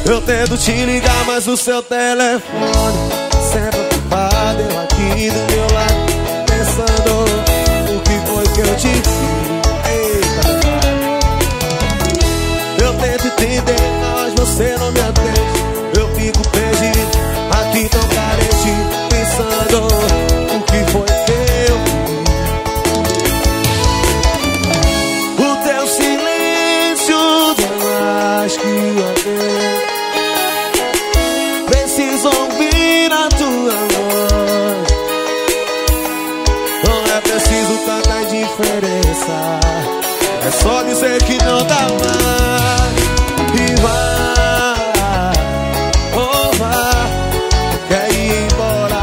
Eu tento te ligar, mas o seu telefone sempre ocupado. Eu aqui do meu lado, pensando o que foi que eu te fiz. Eita, eu tento entender, mas você não me atende. Eu fico perdido, aqui tão carente, pensando o que foi que eu fiz. O teu silêncio dá mais que eu tenho. Preciso ouvir a tua voz. Não é preciso tanta indiferença, é só dizer que não dá mais. E vai, oh vai, quer ir embora.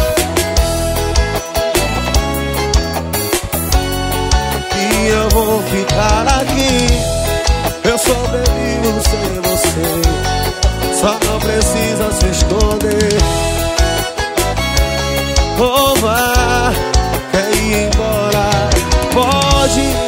E eu vou ficar aqui. Eu sobrevivo sem você, só não precisa se esconder. Oh vai, quer ir embora, pode ir,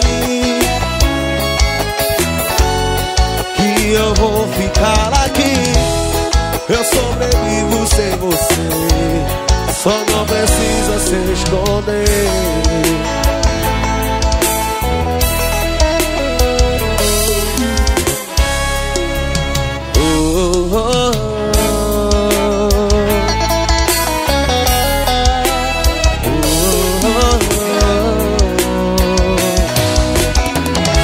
que eu vou ficar aqui. Eu sobrevivo sem você, só não precisa se esconder.